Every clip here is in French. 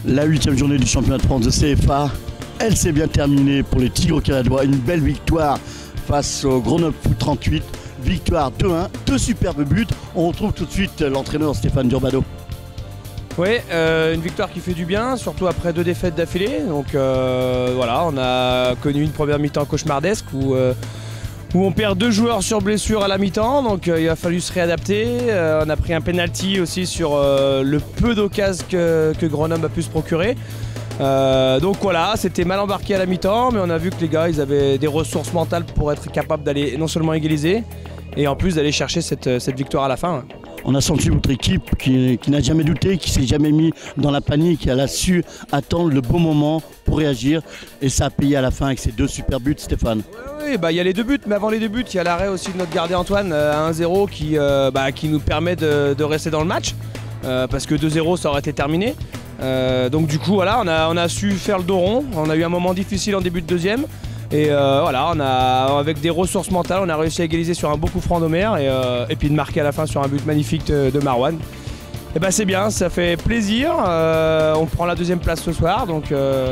La 8e journée du championnat de France de CFA, elle s'est bien terminée pour les Tigres caladois. Une belle victoire face au Grenoble Foot 38. Victoire 2-1, 2 superbes buts. On retrouve tout de suite l'entraîneur Stéphane Durbado. Oui, une victoire qui fait du bien, surtout après 2 défaites d'affilée. Donc voilà, on a connu une première mi-temps cauchemardesque où on perd 2 joueurs sur blessure à la mi-temps, donc il a fallu se réadapter. On a pris un penalty aussi sur le peu d'occasions que Grenoble a pu se procurer. Donc voilà, c'était mal embarqué à la mi-temps, mais on a vu que les gars ils avaient des ressources mentales pour être capables d'aller non seulement égaliser, et en plus d'aller chercher cette victoire à la fin. On a senti votre équipe qui n'a jamais douté, qui s'est jamais mis dans la panique, elle a su attendre le bon moment pour réagir, et ça a payé à la fin avec ces 2 super buts, Stéphane. Oui, il y a les 2 buts, mais avant les 2 buts, il y a l'arrêt aussi de notre gardien Antoine à 1-0 qui nous permet de rester dans le match, parce que 2-0 ça aurait été terminé. Donc du coup voilà, on a su faire le dos rond, on a eu un moment difficile en début de deuxième. Et voilà, avec des ressources mentales, on a réussi à égaliser sur un beau coup franc d'Omer et puis de marquer à la fin sur un but magnifique de Marouane. Et ben c'est bien, ça fait plaisir, on prend la 2e place ce soir. Donc,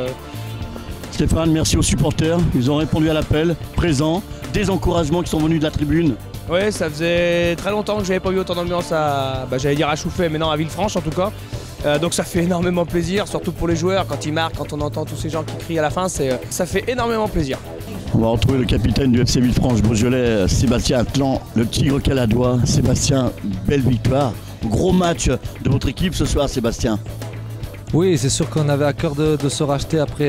Stéphane, merci aux supporters, ils ont répondu à l'appel, présents, des encouragements qui sont venus de la tribune. Oui, ça faisait très longtemps que j'avais pas vu autant d'ambiance j'allais dire à Chouffet, mais non, à Villefranche en tout cas. Donc ça fait énormément plaisir, surtout pour les joueurs, quand ils marquent, quand on entend tous ces gens qui crient à la fin, ça fait énormément plaisir. On va retrouver le capitaine du FC Villefranche-Beaujolais, Sébastien Atlan, le Tigre caladois. Sébastien, belle victoire. Gros match de votre équipe ce soir, Sébastien. Oui, c'est sûr qu'on avait à cœur de se racheter après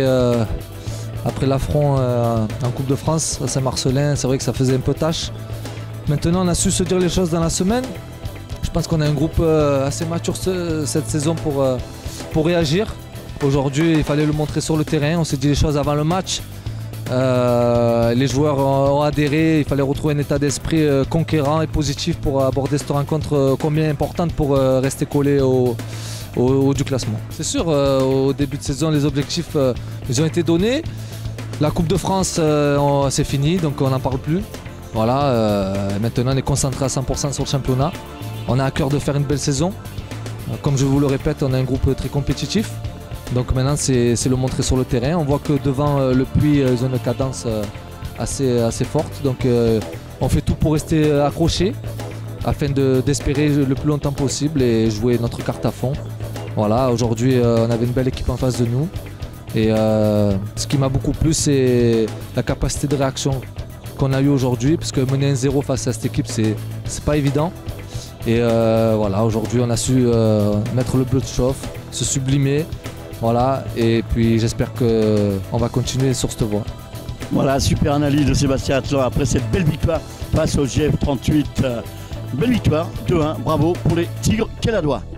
l'affront en Coupe de France à Saint-Marcelin. C'est vrai que ça faisait un peu tâche. Maintenant, on a su se dire les choses dans la semaine. Je pense qu'on a un groupe assez mature cette saison pour réagir. Aujourd'hui, il fallait le montrer sur le terrain. On s'est dit les choses avant le match. Les joueurs ont adhéré. Il fallait retrouver un état d'esprit conquérant et positif pour aborder cette rencontre combien importante pour rester collé au haut du classement. C'est sûr, au début de saison, les objectifs ils ont été donnés. La Coupe de France, c'est fini, donc on n'en parle plus. Voilà, maintenant on est concentré à 100% sur le championnat. On a à cœur de faire une belle saison. Comme je vous le répète, on a un groupe très compétitif. Donc maintenant, c'est le montrer sur le terrain. On voit que devant le Puy, ils ont une cadence assez forte. Donc on fait tout pour rester accroché afin d'espérer le plus longtemps possible et jouer notre carte à fond. Voilà, aujourd'hui, on avait une belle équipe en face de nous. Et ce qui m'a beaucoup plu, c'est la capacité de réaction qu'on a eu aujourd'hui. Parce que mener 1-0 face à cette équipe, c'est pas évident. Et voilà, aujourd'hui on a su mettre le bleu de chauffe, se sublimer, voilà, et puis j'espère qu'on va continuer sur cette voie. Voilà, super analyse de Sébastien Atlan après cette belle victoire face au GF 38. Belle victoire, 2-1, bravo pour les Tigres caladois.